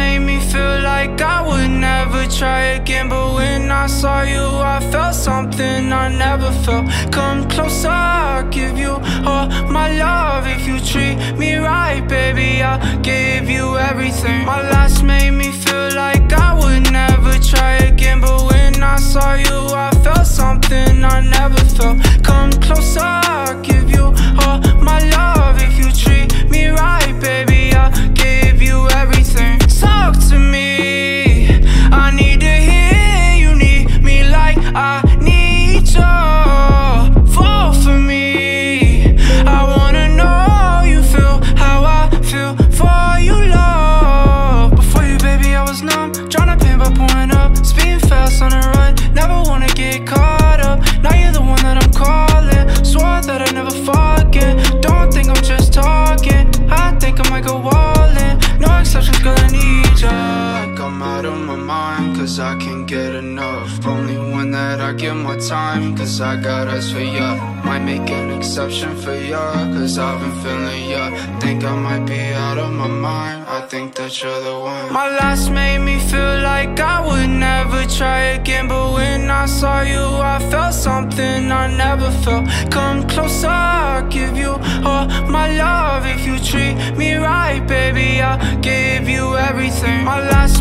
made me feel like I would never try again, but when I saw you I felt something I never felt. Come closer, I'll give you all my love. If you treat me right, baby, I'll give you everything. My last made me feel like I would never try again, but when I saw you I felt something I never felt. Come closer, I'll give you all my love. If you treat me right, baby, I'll give you everything. Talk to me, I need to hear you need me like I need you. Fall for me, I wanna know you feel how I feel for you, love. Before you, baby, I was numb, tryna pain by pouring up, speeding fast on the run, never wanna get caught up. Now you're the one that I'm calling, swore that I'd never forget. Don't think I'm just talking, I think I might go all in. No exceptions, girl, I need ya. Like I'm out of my mind, cause I can't get enough. Only one that I give my time, cause I got eyes for ya. Might make an exception for ya, cause I've been feeling ya. Think I might be out of my mind, I think that you're the one. My last made me feel like I would never try again, but when I saw you I felt something I never felt. Come closer, I'll give you all my love. If you treat me right, baby, I'll give you everything. My last